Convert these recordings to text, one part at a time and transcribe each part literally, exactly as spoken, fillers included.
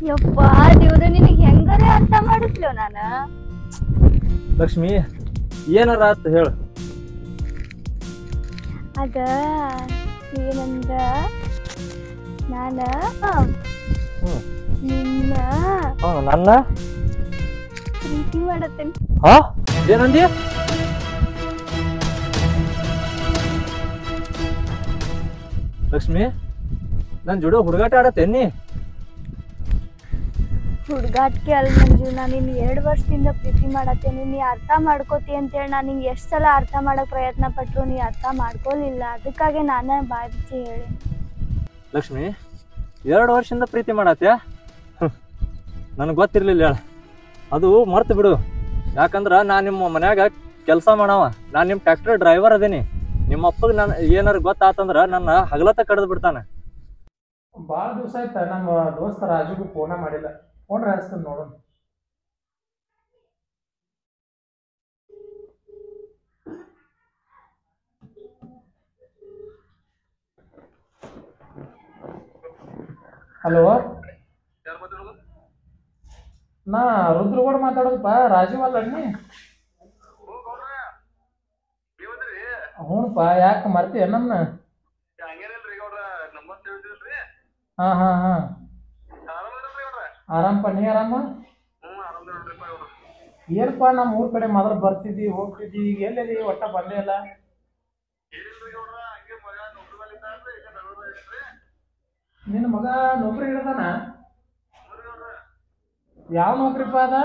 ಯಪ್ಪ ದೇವ್ರ ನಿನಗೆ ಹೆಂಗಾರೆ ಅರ್ಥ ಮಾಡಿಸ್ಲೋ ನಾನ. ಲಕ್ಷ್ಮಿ ಏನಾರ ಆತ ಹೇಳ. ಅದ ಏನಂದ್ರ ನಾನ ನಿನ್ನ ನನ್ನ ಪ್ರೀತಿ ಮಾಡತ್ತೇನೆ. ಹಾ ಏನಂದಿ? ಲಕ್ಷ್ಮಿ ನನ್ ಜೋಡಿ ಹುಡುಗಾಟ ಆಡತ್ತೇನಿ? ಹುಡುಗಾಟ್ಕೆ ಅಲ್ ಮಂಜು, ನಾನು ನಿನ್ ಎರಡ್ ವರ್ಷದಿಂದ ಪ್ರೀತಿ ಮಾಡತ್ತೇನೆ. ನೀ ಅರ್ಥ ಮಾಡ್ಕೋತಿ ಅಂತೇಳಿ ನಾನು ನಿಂಗೆ ಎಷ್ಟ್ ಸಲ ಅರ್ಥ ಮಾಡಕ್ ಪ್ರಯತ್ನ ಪಟ್ರು ನೀ ಅರ್ಥ ಮಾಡ್ಕೊಲಿಲ್ಲ. ಅದಕ್ಕಾಗಿ ನಾನ ಬಾಯ್ ಬಿಚ್ಚಿ ಹೇಳಿ. ಲಕ್ಷ್ಮಿ ಎರಡು ವರ್ಷದಿಂದ ಪ್ರೀತಿ ಮಾಡತ್ಯ? ನನಗೆ ಗೊತ್ತಿರ್ಲಿಲ್ಲ ಹೇಳ. ಅದು ಮರ್ತು ಬಿಡು. ಯಾಕಂದ್ರ ನಾ ನಿಮ್ಮ ಮನ್ಯಾಗ ಕೆಲಸ ಮಾಡವ, ನಾನು ನಿಮ್ಮ ಟ್ರ್ಯಾಕ್ಟರ್ ಡ್ರೈವರ್ ಅದೇನಿ. ನಿಮ್ಮ ಅಪ್ಪಗೆ ನಾನು ಏನಾರು ಗೊತ್ತಾತಂದ್ರ ನನ್ನ ಹಗಲತ್ತ ಕಡ್ದು ಬಿಡ್ತಾನೆ. ಭಾಳ ದಿವಸ ಆಯ್ತ ನಮ್ಮ ದೋಸ್ತ ರಾಜುಗೂ ಫೋನ ಮಾಡಿಲ್ಲ. ಫೋನ್ ರಾಯಿಸ್ತಾನೆ ನೋಡೋಣ. ಹಲೋ, ನಾ ರುದ್ರಗೌಡ ಮಾತಾಡೋದಪ್ಪ. ರಾಜು ಅಲ್ಲ ನೀ? ಹ್ಞೂನಪ್ಪ. ಯಾಕೆ ಮರ್ತೀಯ ನನ್ನ? ಹಾ ಹಾ ಹಾ ಆರಾಮಪ್ಪ. ನೀ ಆರಾಮ? ಏನಪ್ಪ ನಮ್ಮ ಊರ್ ಕಡೆ ಮೊದಲು ಬರ್ತಿದ್ದಿ ಹೋಗ್ತಿದ್ದಿ, ಈಗ ಎಲ್ಲೆಲ್ಲಿ ಒಟ್ಟ ಬಂದೇ ಇಲ್ಲ. ನಿನ್ನ ಮಗ ನೌಕರಿ ಹಿಡ್ದಾನ? ಯಾವ ನೌಕರಿಪ್ಪ ಅದ?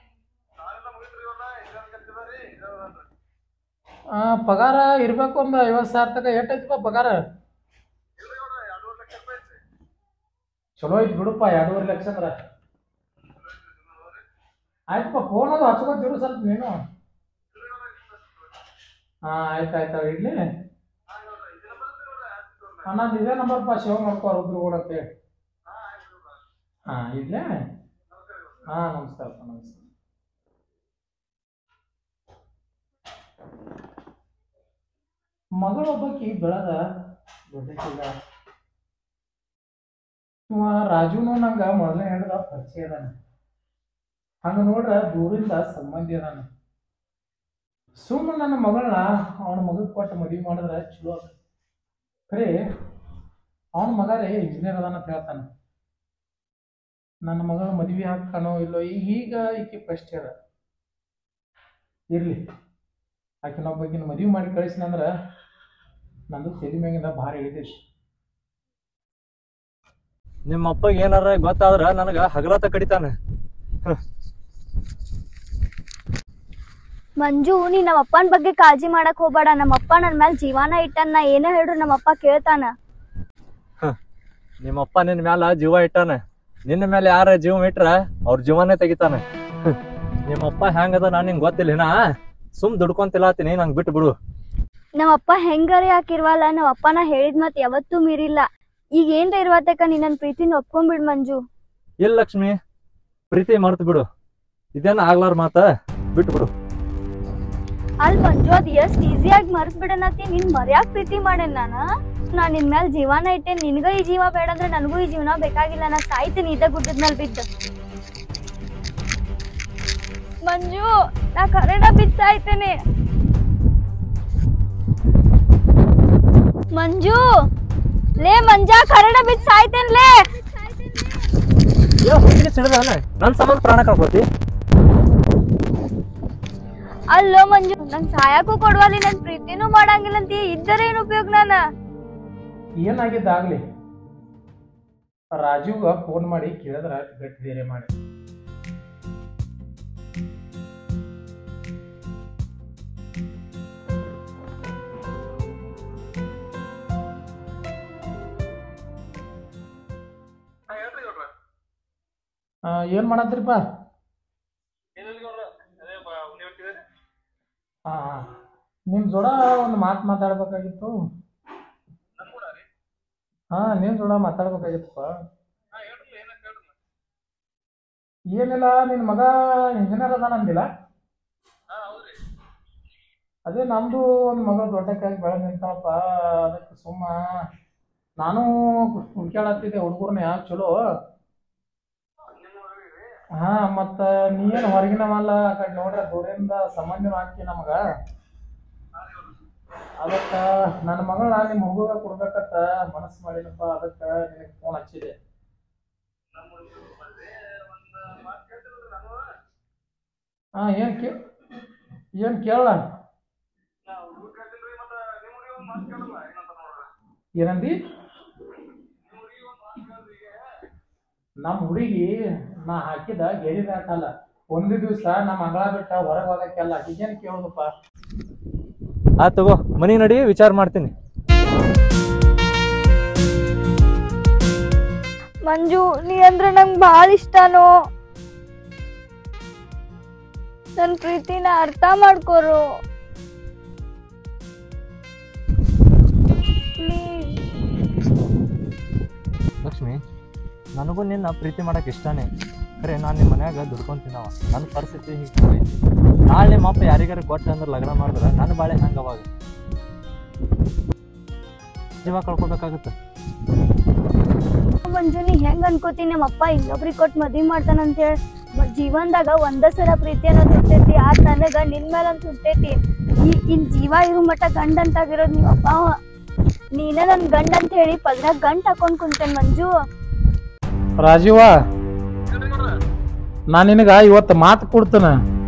ಪಗಾರ ಇರ್ಬೇಕು ಒಂದು ಐವತ್ತು ಸಾವಿರ ತನಕ. ಎಷ್ಟೈತಪ್ಪ ಪಗಾರ? ಚಲೋ ಐತಿ ಬಿಡುಪ್ಪ, ಎರಡೂವರೆ ಲಕ್ಷ ಅಂದ್ರ. ಆಯ್ತಪ್ಪ, ಫೋನ್ ಅದು ಹಚ್ಕೋತಿರು ಸ್ವಲ್ಪ ನೀನು. ಹಾ ಆಯ್ತು ಆಯ್ತು ಇಡ್ಲಿ. ನಾನು ಇದೇ ನಂಬರ್ಪ್ಪ, ಸೇವ್ ಮಾಡ್ಕೋ ರುದ್ರಗೌಡ ಅಂತೇಳಿ. ಹಾ ಇಡ್ಲೇ. ಹಾ ನಮಸ್ಕಾರಪ್ಪ, ನಮಸ್ಕಾರ. ಮಗಳೊಬ್ಬಕಿ ಬೆಳದ ದೊಡ್ಡಕ್ಕಿಲ್ಲ. ಇವ ರಾಜುನು ನಂಗ ಮೊದಲನೇ ಹೇಳಿದ ಪರಿಚಯ ಅದಾನ. ಹಂಗ ನೋಡ್ರ ದೂರಿಂದ ಸಂಬಂಧಿ ಅದಾನ. ಸುಮ್ಮನೆ ನನ್ನ ಮಗಳನ್ನ ಅವನ ಮಗಕ್ಕೆ ಕೊಟ್ಟು ಮದುವೆ ಮಾಡಿದ್ರೆ ಚಲೋ. ಖರೆ ಅವನ ಮಗ ರೇ ಇಂಜಿನಿಯರ್ ಅದಾನ ಅಂತ ಹೇಳ್ತಾನ. ನನ್ನ ಮಗಳ ಮದುವೆ ಹಾಕಾನೋ ಇಲ್ಲೋ ಈಗ ಈಕಿ ಫಸ್ಟ್ ಇಯರ್. ಇರ್ಲಿ, ಆಕಿನೊಬ್ಬಕಿನ ಮದುವೆ ಮಾಡಿ ಕಳಿಸಿನಂದ್ರ ನಂದು ತಲೆ ಮ್ಯಾಗಿಂದ ಭಾರ ಇಳಿತೈತಿ. ನಿಮ್ಮ ಅಪ್ಪಗೆ ಏನಾರ ಗೊತ್ತಾದ್ರ ನನಗ ಹಗಲತ್ತ ಕಡಿತಾನೆ. ಮಂಜು, ನೀ ನಮ್ಮ ಅಪ್ಪನ ಬಗ್ಗೆ ಕಾಳಜಿ ಮಾಡಕ್ ಹೋಗ್ಬೇಡ. ನಮ್ಮಪ್ಪ ನನ್ ಮ್ಯಾಲ ಜೀವಾನ ಇಟ್ಟಾನ. ನಾ ಏನ ಹೇಳ್ರು ನಮ್ಮಪ್ಪ ಕೇಳ್ತಾನ. ನಿಮ್ಮಪ್ಪ ನಿನ್ ಮ್ಯಾಲ ಜೀವ ಇಟ್ಟಾನ. ನಿನ್ನ ಮೇಲೆ ಯಾರ ಜೀವ ಇಟ್ರ ಅವ್ರ ಜೀವನೇ ತೆಗಿತಾನೆ. ನಿಮ್ಮಪ್ಪ ಹೆಂಗದ ನಾನು ನಿಂಗೆ ಗೊತ್ತಿಲ್ಲ. ಸುಮ್ ದುಡ್ಕೊಂತಿಲ್ಲಾತೀನಿ, ನಂಗೆ ಬಿಟ್ಟು ಬಿಡು. ನಮ್ಮಪ್ಪ ಹೆಂಗಾರೆ ಯಾಕಿರ್ವಲ್ಲ, ನಮ್ಮ ಅಪ್ಪನ ಹೇಳಿದ್ ಮತ್ ಯಾವತ್ತೂ ಮೀರಿಲ್ಲ. ಈಗ ಏನ್ರ ಇರ್ವತ್ತಕ ನೀ ನನ್ ಪ್ರೀತಿನ ಒಪ್ಕೊಂಡ್ಬಿಡ್ ಮಂಜು. ಇಲ್ಲ ಲಕ್ಷ್ಮಿ, ಪ್ರೀತಿ ಮರ್ತು ಬಿಡು. ಇದೇನ ಆಗ್ಲಾರ ಮಾತ, ಬಿಟ್ಟು ಬಿಡು. ಅಲ್ ಮಂಜು, ಅದ್ ಎಷ್ಟ್ ಈಸಿಯಾಗಿ ಮರ್ತ್ ಬಿಡನತಿ. ನಿನ್ ಮರ್ಯಾಕ್ ಪ್ರೀತಿ ಮಾಡೇನ್ ನಾನ. ನಾ ನಿನ್ ಮ್ಯಾಲ ಜೀವಾನ ಇಟ್ಟೇನ್. ನಿನ್ಗ ಈ ಜೀವ ಬೇಡ ಅಂದ್ರೆ ನನಗೂ ಈ ಜೀವನ ಬೇಕಾಗಿಲ್ಲ. ನಾ ಸಾಯ್ತೀನಿ ಇದ ಗುಡ್ಡದ ಮೇಲೆ ಬಿದ್ದ. ಮಂಜು, ನಾ ಕರೆನ ಬಿದ್ದ ಸಾಯ್ತೇನೆ. ಮಂಜು ಲೇ ಮಂಜಾ, ಕರೆನ ಬಿದ್ದ ಸಾಯ್ತೇನ್ಲೇ. ನನ್ ಸಂಬಂಧ ಪ್ರಾಣ ಕಳ್ಕೋತಿ? ಅಲ್ಲೋ ಮಂಜು, ನಂಗ್ ಸಾಯಕ್ಕೂ ಕೊಡುವಲ್ಲಿ, ನನ್ ಪ್ರೀತಿನೂ ಮಾಡಂಗಿಲ್ಲ ಅಂತ ಇದ್ದರೆ ಏನ್ ಉಪಯೋಗ? ನಾನ ಏನಾಗಿದ್ದಾಗ್ಲಿ ರಾಜುಗ ಫೋನ್ ಮಾಡಿ ಕೇಳಿದ್ರ ಗಟ್ಟಿ ಬೇರೆ ಮಾಡಿ. ಏನ್ ಮಾಡತ್ರಿಪ್ಪ? ಹಾ ನಿಮ್ ಜೋಡ ಒಂದು ಮಾತು ಮಾತಾಡ್ಬೇಕಾಗಿತ್ತು. ಹಾ ನಿಮ್ ಜೋಡ ಮಾತಾಡ್ಬೇಕಾಗಿತ್ತಪ್ಪ. ಏನಿಲ್ಲ, ನಿನ್ ಮಗ ಇಂಜಿನಿಯರ್ ಅದಾನ ಅಂದಿಲ್ಲ? ಅದೇ ನಮ್ದು ಒಂದು ಮಗಳು ದೊಡ್ಡಕ್ಕಾಗಿ ಬೆಳೆದ್ ನಿಂತಪ್ಪ. ಅದಕ್ಕೆ ಸುಮ್ಮ ನಾನು ಹುಡ್ಕ್ಯಾಡತ್ತಿದ್ದೆ ಹುಡುಗರ್ನ ಯಾಕೆ ಚಲೋ. ಹಾ ಮತ್ತ ನೀ ಏನ್ ಹೊರಗಿನವಲ್ಲ ಆ ಕಡೆ ನೋಡ್ರ ದೂರಿಂದ ಸಂಬಂಧಿನ ಹಾಕಿ ನಮಗ ಅದಕ್ಕ ನನ್ನ ಮಗಳ ನಿಮ್ ಹುಡುಗ ಕೊಡ್ಬೇಕಂತ ಮನಸ್ಸು ಮಾಡಿನಪ್ಪ. ಅದಕ್ಕ ನಿನಗೆ ಫೋನ್ ಹಚ್ಚಿದೆ. ಹಾ ಏನ್ ಕೇ ಏನ್ ಕೇಳ ಏನಂದಿ? ನಮ್ಮ ಹುಡುಗಿ ನಾ ಹಾಕಿದ ಗೆರಿ ಹಾಕಲ್ಲ. ಒಂದು ದಿವ್ಸ ನಮ್ಮ ಅಂಗಳ ಬಿಟ್ಟ ಹೊರಗೆ ಹೋಗಕ್ಕೆಲ್ಲ ಈಗೇನ್ ಕೇಳೋದಪ್ಪ. ಆ ತಗೋ ಮನಿ ನಡಿ, ವಿಚಾರ ಮಾಡ್ತೀನಿ. ಮಂಜು, ನೀ ಅಂದ್ರೆ ನಂಗೆ ಭಾಳ ಇಷ್ಟನೋ. ನನ್ನ ಪ್ರೀತಿನ ಅರ್ಥ ಮಾಡ್ಕೋರು ಪ್ಲೀಸ್. ಲಕ್ಷ್ಮಿ, ನನಗೂ ನಿನ್ನ ಪ್ರೀತಿ ಮಾಡಕ್ಕೆ ಇಷ್ಟನೇ. ಖರೆ ನಾನು ನಿಮ್ಮ ಮನ್ಯಾಗ ದುಡ್ಕೊಂಡು ತಿನ್ನವ. ನನ್ನ ಪರಿಸ್ಥಿತಿ ಹೀಗೆ ಐತಿ. ನಾಳೆ ನಿಮ್ಮ ಅಪ್ಪ ಯಾರಿಗಾರ ಕೊಟ್ಟ ಅಂದ್ರೆ ಲಗ್ನ ಮಾಡಿದ್ರೆ ನನ್ನ ಬಾಳೆ ಹಂಗೆ ಅವಾಗ ಜೀವ ಕಳ್ಕೊಬೇಕಾಗುತ್ತೆ. ಮಂಜು, ನೀ ಹೆಂಗ್ ಅನ್ಕೋತಿ ನಮ್ಮ ಅಪ್ಪ ಇನ್ನೊಬ್ರಿಗೆ ಕೊಟ್ಟು ಮದ್ವಿ ಮಾಡ್ತಾನಂತೇಳಿ? ಜೀವನದಾಗ ಒಂದ ಸಲ ಪ್ರೀತಿ ಅನ್ನೋದು ಹುಟ್ಟೈತಿ. ಆದ್ ನನಗ ನಿನ್ ಮೇಲೆ ಅಂತ ಹುಟ್ಟೈತಿ. ಈ ಇನ್ ಜೀವ ಇರು ಮಟ್ಟ ಗಂಡ ಅಂತಾಗಿರೋದು ನಿಮ್ಮ ಅಪ್ಪ. ನೀನ ನನ್ ಗಂಡ ಅಂತ ಹೇಳಿ ಪದ್ರಾಗ ಗಂಟ್ ಹಾಕೊಂಡ್ ಕುಂತೇನ್ ಮಂಜು. ರಾಜೀವ, ನಾ ನಿನಗ ಇವತ್ತು ಮಾತು ಕೊಡ್ತೇನ.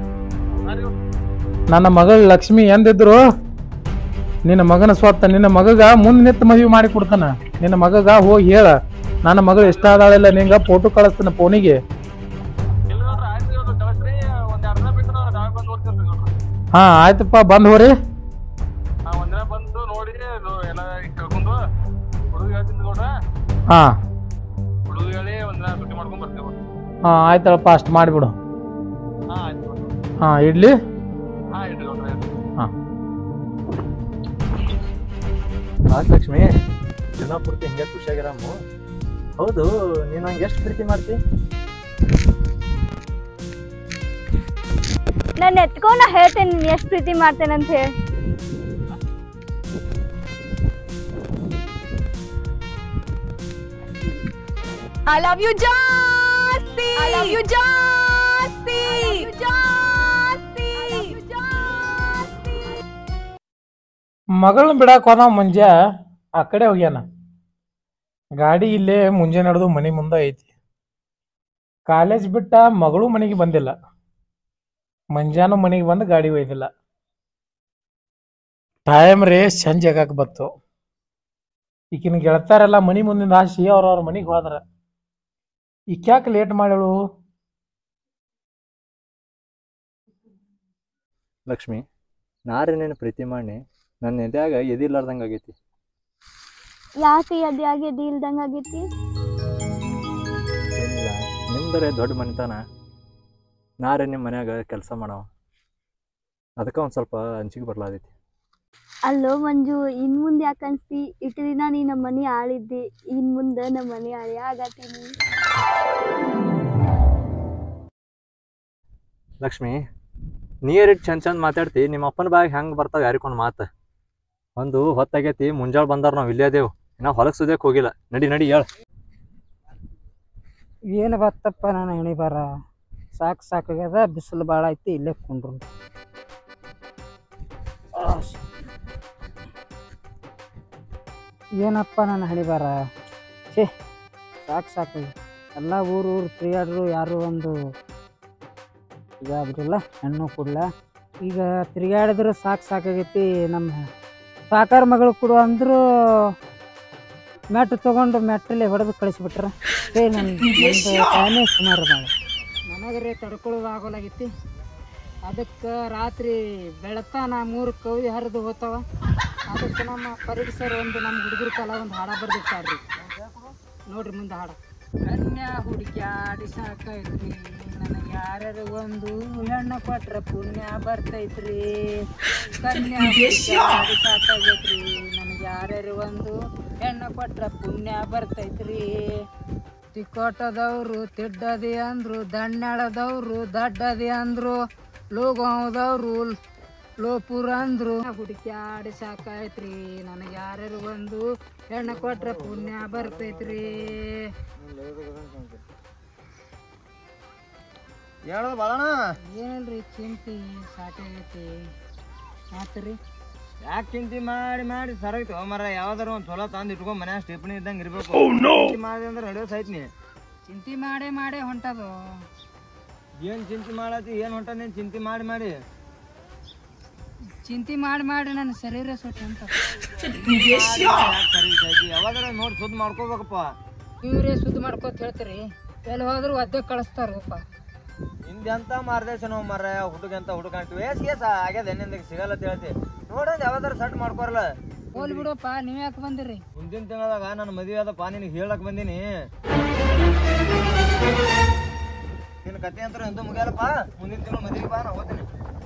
ನನ್ನ ಮಗಳು ಲಕ್ಷ್ಮಿ ಎಂದಿದ್ರು ನಿನ್ನ ಮಗನ ಸ್ವತ್ತ ನಿನ್ನ ಮಗಗ ಮುಂದ್ ನಿಂತು ಮದುವೆ ಮಾಡಿ ಕೊಡ್ತಾನ. ನಿನ್ನ ಮಗಗ ಹೋಗಿ ಹೇಳ, ನನ್ನ ಮಗಳು ಇಷ್ಟ ಆದಾಳೆಲ್ಲ ನಿಂಗ ಫೋಟೋ ಕಳಿಸ್ತಾನ ಫೋನಿಗೆ. ಹಾ ಆಯ್ತಪ್ಪ, ಬಂದ್ ಹೋರಿ. ಹಾ ಹಾ ಆಯ್ತಳಪ್ಪ, ಅಷ್ಟು ಮಾಡಿಬಿಡು. ಹಾ ಇಡ್ಲಿ. ಹಾ ಆಯ್ತು ಲಕ್ಷ್ಮಿ, ದಿನ ಪೂರ್ತಿ ಹಿಂಗೆ ಖುಷಿಯಾಗಿರಮ್ಮ. ಹೌದು, ನೀನು ನಂಗೆ ಎಷ್ಟು ಪ್ರೀತಿ ಮಾಡ್ತಿ? ನಾನು ಎತ್ಕೊಂಡ ಹೇಳ್ತೇನೆ ನೀನ್ ಎಷ್ಟ್ ಪ್ರೀತಿ ಮಾಡ್ತೇನೆ ಅಂತ ಹೇಳಿ. I love you ಜಾಸ್ತಿ. I love you ಜಾಸ್ತಿ. ಜಾಸ್ತಿ. ಜಾಸ್ತಿ. ಮಗಳನ್ನ ಬಿಡಾಕ ಹೋದ ಮುಂಜಾ ಆ ಕಡೆ ಹೋಗ್ಯಾನ. ಗಾಡಿ ಇಲ್ಲೇ ಮುಂಜಾನೆ ನಡೆದು ಮನೆ ಮುಂದೆ ಐತಿ. ಕಾಲೇಜ್ ಬಿಟ್ಟ ಮಗಳು ಮನೆಗೆ ಬಂದಿಲ್ಲ. ಮುಂಜಾನು ಮನೆಗೆ ಬಂದು ಗಾಡಿ ಒಯ್ದಿಲ್ಲ. ಟೈಮ್ ರೇ ಸಂಜೆ ಆಗಾಕ ಬತ್ತು. ಈಕಿನ ಗೆಳತಾರೆಲ್ಲ ಮನಿ ಮುಂದಿನ ಆಶಿ ಅವ್ರವ್ರ ಮನೆಗೆ ಹೋದ್ರ. ಈಕ್ಯಾಕೆ ಲೇಟ್ ಮಾಡಳು? ಲಕ್ಷ್ಮಿ, ನಾರೇ ನೀನು ಪ್ರೀತಿ ಮಾಡಿ ನನ್ನ ಎದ್ಯಾಗ ಎದಿರ್ಲಾರ್ದಂಗೆ ಆಗೈತಿ. ಯಾಕೆ ಅದ್ಯಾಗೆ ಎದಿ ಇಲ್ದಂಗ ಆಗೈತಿ? ಏನಿಲ್ಲ, ನಿಮ್ದರೆ ದೊಡ್ಡ ಮನಿತನ. ನಾರೇ ನಿಮ್ಮ ಮನ್ಯಾಗ ಕೆಲಸ ಮಾಡವ. ಅದಕ್ಕೆ ಒಂದು ಸ್ವಲ್ಪ ಅಂಜಿಕೆ ಬರ್ಲಾದೈತಿ. ಅಲ್ಲೋ ಮಂಜು, ಇನ್ ಮುಂದೆ ಯಾಕೆ ಅನ್ಸ್ತಿ? ಇಷ್ಟು ದಿನ ನೀ ನಮ್ಮ ಮನೆ ಆಳಿದ್ದಿ, ಇನ್ ಮುಂದೆ ನಮ್ಮ ಮನೆ ಆಳಿ ಆಗತ್ತೀನಿ. ಲಕ್ಷ್ಮಿ, ನೀರಿಟ್ಟು ಚಂದ ಚಂದ ಮಾತಾಡ್ತಿ. ನಿಮ್ಮ ಅಪ್ಪನ ಬಾಯಿಗೆ ಹೆಂಗೆ ಬರ್ತಾವೆ ಯಾರಿಕೊಂಡು ಮಾತು? ಒಂದು ಹೊತ್ತಾಗೈತಿ, ಮುಂಜಾಳೆ ಬಂದಾರ, ನಾವು ಇಲ್ಲೇ ಅದೇವು. ಇನ್ನ ಹೊಲಕ್ಕೆ ಸುದ್ಯಕ್ಕೆ ಹೋಗಿಲ್ಲ. ನಡಿ ನಡಿ ಹೇಳ. ಏನು ಬತ್ತಪ್ಪ ನಾನು ಹೆಣಿ ಬಾರ. ಸಾಕು ಸಾಕಾಗ್ಯದ, ಬಿಸಿಲು ಭಾಳ ಐತಿ, ಇಲ್ಲೇ ಕುಂಡ್ರು. ಏನಪ್ಪ ನಾನು ಹಣಿ ಬಾರ. ಛೇ, ಸಾಕು ಸಾಕಾಗಿ ಎಲ್ಲ ಊರು ಊರು ತಿರುಗಾಡ್ರು, ಯಾರು ಒಂದು ಇದಾಗ್ರಿಲ್ಲ, ಹೆಣ್ಣು ಕೊಡ್ಲ. ಈಗ ತಿರುಗಾಡಿದ್ರು ಸಾಕು ಸಾಕಾಗೈತಿ. ನಮ್ಮ ಸಾಕಾರ ಮಗಳು ಕೊಡು ಅಂದ್ರು ಮೆಟ್ಟು ತೊಗೊಂಡು ಮೆಟ್ಟಲ್ಲಿ ಹೊಡೆದು ಕಳಿಸ್ಬಿಟ್ರ. ಏ ನನ್ನ ಟೈಮೇ ಸುಮಾರು ಮಾಡಿ ನನಗರೆ ತಡ್ಕೊಳ್ಳೋದು ಆಗೋಲಾಗೈತಿ. ಅದಕ್ಕೆ ರಾತ್ರಿ ಬೆಳತಾನ ಮೂರು ಕವಿ ಹರಿದು ಹೋಗ್ತಾವ. ಅದಕ್ಕೆ ನಮ್ಮ ಪರಿಗಿ ಸರ್ ಒಂದು ನಮ್ಮ ಹುಡುಗರ ಕಾಲ ಒಂದು ಹಾಡ ಬರ್ದಿರ್ತಾರ್ರಿ. ನೋಡ್ರಿ ಮುಂದೆ ಹಾಡ. ಕನ್ಯಾ ಹುಡುಕ್ಯಾಡಿ ಸಾಕೈತ್ರಿ, ನನಗೆ ಯಾರ್ಯಾರು ಒಂದು ಹೆಣ್ಣು ಕೊಟ್ರ ಪುಣ್ಯ ಬರ್ತೈತ್ರಿ. ಕನ್ಯಾ ಹುಡುಕ್ಯಾಡಿ ಸಾಕಾಗೈತ್ರಿ, ನನಗೆ ಯಾರ್ಯಾರು ಒಂದು ಹೆಣ್ಣು ಕೊಟ್ರ ಪುಣ್ಯ ಬರ್ತೈತ್ರಿ. ತಿಕ್ಕೋಟದವ್ರು ತಿಡ್ಡದಿ ಅಂದ್ರು, ದಣ್ಣೆಳದವ್ರು ದಡ್ಡದಿ ಅಂದ್ರು, ಲೋಗಾವದವ್ರು ಲೋಪುರ ಅಂದ್ರು. ಹುಡುಕ್ಯಾಡಿ ಸಾಕಾಯ್ತ್ರಿ, ನನಗೆ ಯಾರ್ಯಾರು ಒಂದು ಹೆಣ್ಣು ಕೊಟ್ರ ಪುಣ್ಯ ಬರ್ತೈತ್ರಿ. ಹೇಳೋದು ಬಾಳಣ್ಣ. ಏನಿಲ್ರಿ ಚಿಂತಿ ಸಾಕಾಗೈತಿ ಮಾತ್ರಿ. ಯಾಕೆ ಚಿಂತೆ ಮಾಡಿ ಮಾಡಿ ಸರೈತಿ ಮರ ಯಾವ್ದಾರ ಒಂದ್ ಚಲೋ ತಂದ್ ಇಟ್ಕೊಂಡ್ ಮನ್ಯಾಗ ಸ್ಟೆಪ್ನಿ ಇದ್ದಂಗ ಇರ್ಬೇಕು. ಚಿಂತೆ ಮಾಡಿದೆ ಅಂದ್ರೆ ನಡೆಯೋ ಸೈತ್ನಿ. ಚಿಂತೆ ಮಾಡೇ ಮಾಡೇ ಹೊಂಟದು. ಏನ್ ಚಿಂತೆ ಮಾಡತಿ ಏನ್ ಹೊಂಟ ನೀನ್ ಚಿಂತೆ ಮಾಡಿ ಮಾಡಿ ಚಿಂತೆ ಮಾಡಿ ಮಾಡಿ ನನ್ನ ಶರೀರ ಸುಟ್ಟು ಹೊಂಟ. ಯಾವಾಗಾರ ನೋಡಿ ಸುದ್ದಿ ಮಾಡ್ಕೋಬೇಕಪ್ಪ. ಇವ್ರೇ ಸುದ್ದಿ ಮಾಡ್ಕೋತ ಹೇಳ್ತೀರಿ, ಎಲ್ಲಿ ಹೋದ್ರು ಒದ್ದೆ ಕಳಿಸ್ತಾರಪ್ಪ. ಹಿಂದೆಂತ ಮಾರ್ದೇಶ ನಾವು ಮರ ಹುಡುಗ ಅಂತ ಹುಡುಗ ಅಂತೀವಿ ಏಸ್ ಕೇಸ ಆಗ್ಯದ ಎಣ್ಣಿಂದ ಸಿಗಲ್ಲ ಅಂತ ಹೇಳ್ತಿ ನೋಡೋದು ಯಾವ್ದಾರ ಸಟ್ ಮಾಡ್ಕೊರಲ್ಲ. ಹೋಲ್ ಬಿಡಪ್ಪ, ನೀವ್ ಯಾಕೆ ಬಂದಿರಿ? ಮುಂದಿನ ತಿಂಗಳದಾಗ ನನ್ನ ಮದುವೆ ಆದಪ್ಪ, ನಿನಗೆ ಹೇಳಕ್ ಬಂದೀನಿ. ನಿನ್ನ ಕತೆ ಅಂತ ಎಂತ ಮುಗಿಯಲ್ಲಪ್ಪ. ಮುಂದಿನ ತಿಂಗಳು ಮದುವೆ ಬಾ, ನಾ ಹೋಗ್ತೀನಿ.